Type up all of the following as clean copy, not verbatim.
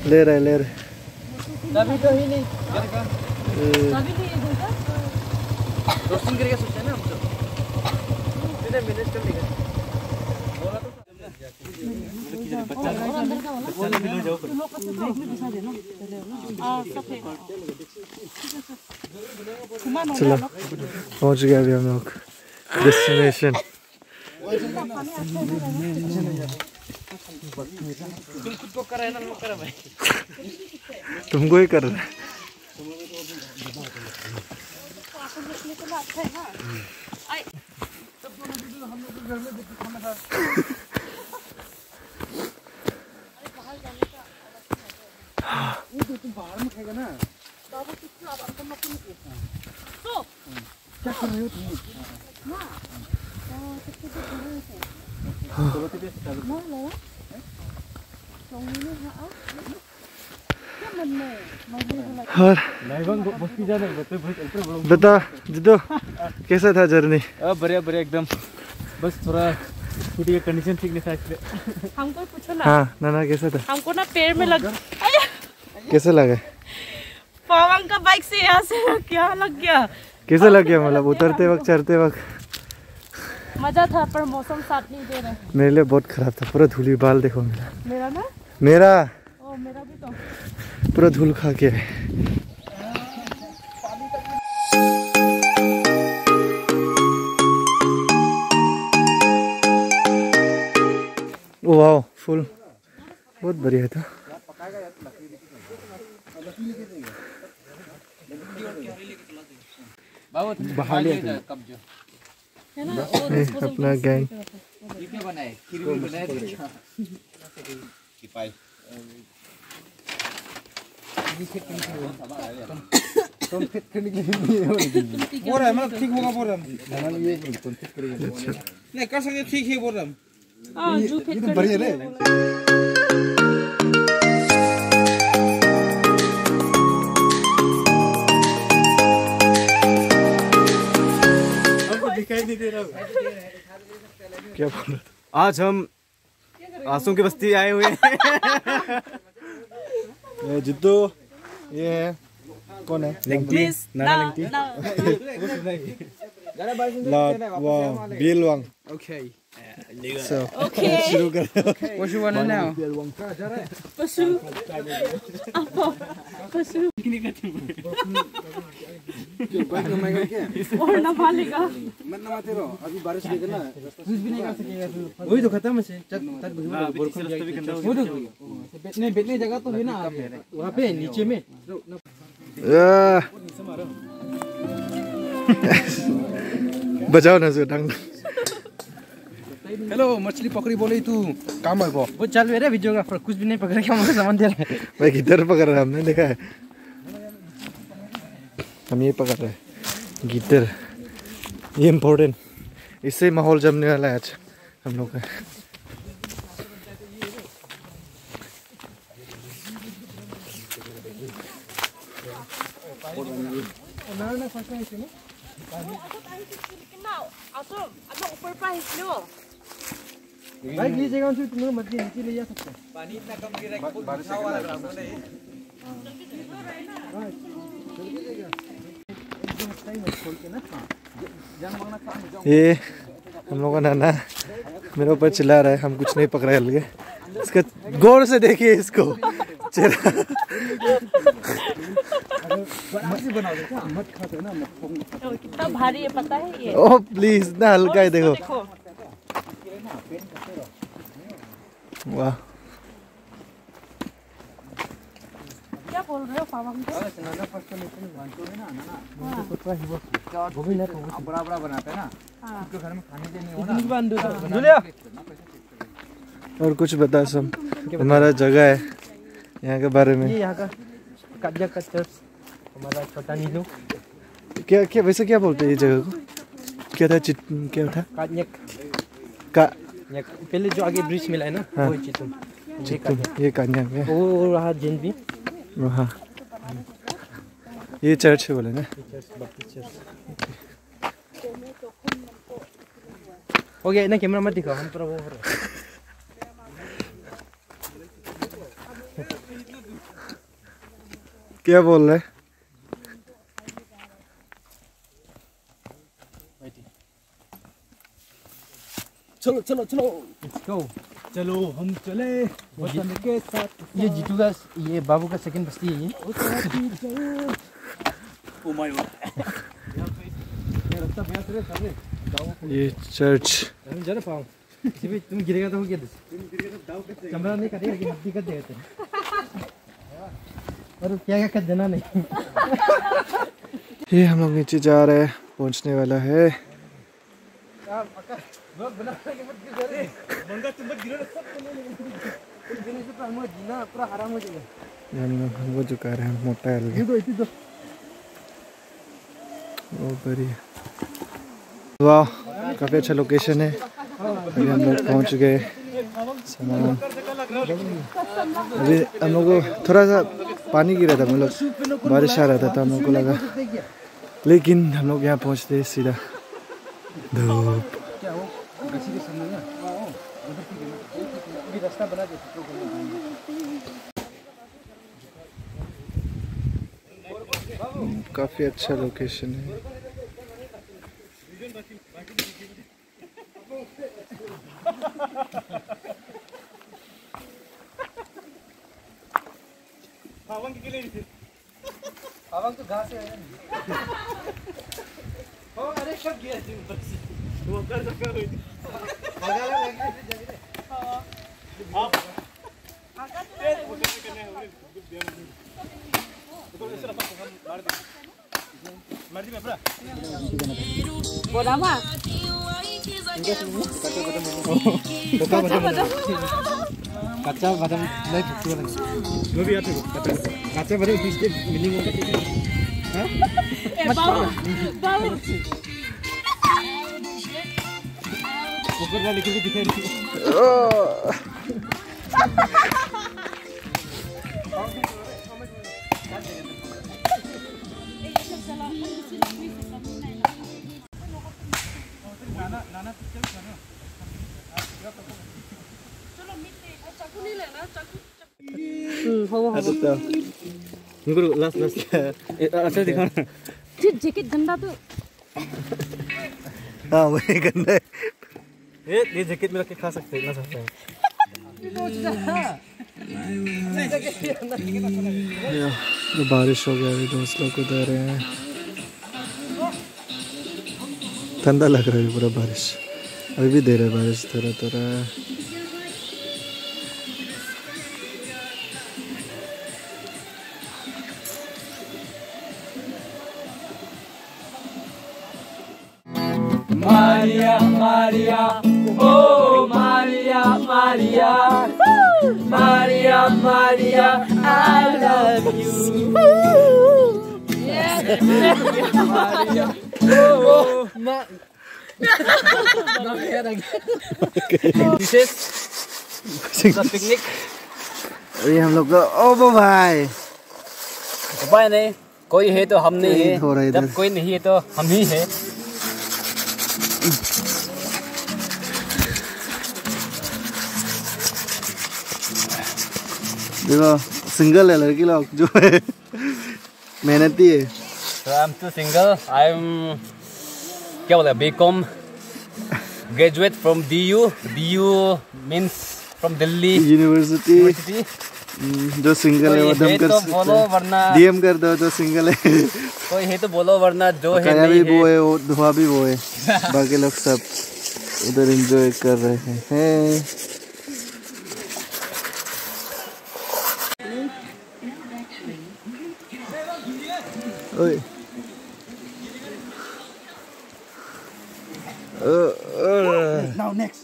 ले रहे तभी तो ही नहीं तभी तो ये दूंगा रोस्टिंग करके सोचा ना हम तो मैंने मैनेज कर लिया बोला तो अंदर का वाला तुम लोग को तो दिखा देना चलो पहुंच गए अभी हम लोग डेस्टिनेशन। तुम खुद को कर रहे ना लोग कर भाई तुमको ही कर रहा है। तुम बाहर में खाएगा ना क्या कर रहे हो तुम? और बता जिदो कैसा था जर्नी? बढ़िया बढ़िया एकदम बस थोड़ा स्कूटी का कंडीशन ठीक नहीं था इसलिए हमको पूछो ना। हाँ नाना कैसा था? हमको ना पैर में लग कैसा लगा? पवन का बाइक से यहाँ से क्या लग गया? कैसा लग गया मतलब उतरते वक्त चढ़ते वक्त? मजा था पर मौसम साथ नहीं दे रहा। मेरे लिए बहुत खराब था, पूरा धूली बाल देखो मेरा। मेरा ना? मेरा ओ मेरा भी तो पूरा धूल खा के है। वाह फुल बहुत बढ़िया था। अपना गैंग बोल रहा है मतलब ठीक होगा बोल रहा हूँ नहीं कर सकते ठीक है बोल रहा हूँ ये तो बढ़िया है। दिखाई नहीं दे रहा क्या बोल रहा था? आज हम आंसू की बस्ती आए हुए हैं। जिद्दू ये है कौन है? लिंगटी नाना लिंगटी बिलवांग। Okay So Okay. शुरू कर। What you wanna know? पशु apa पशु और ना पालेगा अभी बारिश देगा ना कुछ भी नहीं कर सकेगा वही तो खत्म है बैठने बैठने जगह तो है ना वहाँ पे नीचे में बजाओ ना जो ढंग। हेलो मछली पकड़ी बोले तू काम है वो चल रहा है वीडियोग्राफर कुछ भी नहीं पकड़ के हमको सामान दे रहा है। भाई गिटार पकड़ रहा है, हमने देखा है। हम ये पकड़ रहे हैं गिटार, ये इम्पोर्टेंट, इससे माहौल जमने वाला है आज हम लोग का। भाई ये जगह से तुम मत नीचे ले जा सकते हो। पानी इतना कम गिरा है कि बारिश वाला काम नहीं ये हम लोग का नाना मेरे ऊपर चिल्ला रहा है, हम कुछ नहीं पकड़ा है। इसका गौर से देखिए इसको चेहरा। कितना भारी है पता है ये? ओह प्लीज ना हल्का ही देखो। वाह क्या बोल रहे हो पापा? बड़ा बड़ा बनाते हैं ना उसके घर में खाने के नहीं होना। और कुछ बता सब हमारा जगह है यहाँ के बारे में। ये यहाँ का काजा का चर्च हमारा छोटा नीलू। क्या क्या वैसे क्या बोलते हैं ये जगह को? क्या था क्या था? कान्यक का पहले जो आगे ब्रिज मिला है ना वो चितुम। ये कान्या में वो रहा जैन भी हाँ। ये चर्च है बोले ना? हो गया ना, कैमरा मत दिखाओ हम पूरा वो हो रहा है। क्या बोल रहे? चलो चलो चलो लेट्स गो। चलो हम चले वतन के साथ। ये जीतू का, ये बाबू का सेकंड बस्ती है ये। Oh my god. ये रास्ता बिना तेरे सामने ये चर्च। हम जरा पाओ सिर्फ तुम गिरेगा तो हो गया। कैमरा नहीं करेगा कि हड्डी कर देगा तेरे। और क्या कर देना नहीं। ये हम लोग नीचे जा रहे हैं, पहुंचने वाला है। हम वो चुका रहे हैं मोटा अलग। वाह काफ़ी अच्छा लोकेशन है। अभी हम लोग पहुँच गए। सामान अभी हम लोग को थोड़ा सा पानी गिरा था, मतलब बारिश आ रहा था तो हम लोग को लगा, लेकिन हम लोग यहाँ पहुँचते सीधा धूप। काफ़ी अच्छा लोकेशन है। आवाज़ तो घास है। ओ अरे कब गया थी ऊपर से? वो कर सका हुई थी। मजा लग रहा है जल्दी। हां आप वो करने हो रही तो इस तरफ मार दी मैं पूरा बोला मा कच्चा बादाम नहीं फुटने लगा। वो भी आते कच्चा बादाम किसके मिलिंग होता है? हां बाबू बाबू ऊपर वाले लिख के दिखाई नहीं। नाना पिक्चर खाना। चलो मिलते हैं। चाकू नहीं लेना, चाकू गुरु लास्ट अच्छा दिखाना। जैकेट गंदा तो हाँ वही गंदा है। ये जैकेट में रख के खा सकते हैं ना सकते हैं। तो बारिश हो गया, अभी दोस्त लोग उधर हैं। ठंडा लग रहा है पूरा बारिश, अभी भी दे रहा है बारिश थोड़ा थोड़ा। Maria, Maria, oh Maria, Maria, Maria, Maria, I love you. Maria, oh This is the picnic. अभी हम लोग का ओ भाई भाई नहीं, कोई है तो हम नहीं है, हो रहा है जब कोई नहीं है तो हम ही है। देखो सिंगल है लड़की लोग जो है मेहनती है। So I'm too single. I'm क्या बोला BCom graduate from DU. DU means from Delhi university. जो सिंगल है वो दम कर सकता है। DM कर दो जो सिंगल है। कोई है तो बोलो, वरना जो है काया नहीं भी वो है, वो धुआं भी वो है। बाकी लोग सब उधर एंजॉय कर रहे हैं। ओए Now next.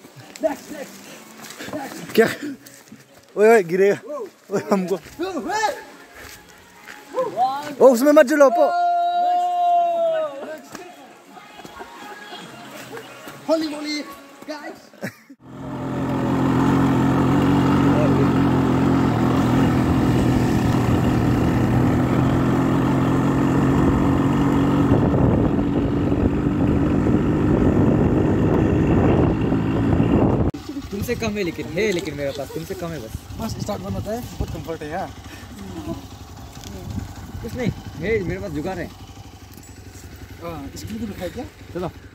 क्या? ओए ओए गिरेगा। ओए हमको ओ उसमें मत चलो पो। Holy moly, guys. तुमसे कम है लेकिन मेरे पास तुमसे कम है बस स्टार्ट वन होता है बहुत कंफर्ट है यार। कुछ नहीं, मेरे पास जुगाड़ है। इसके लिए तो दिखाई क्या? चलो।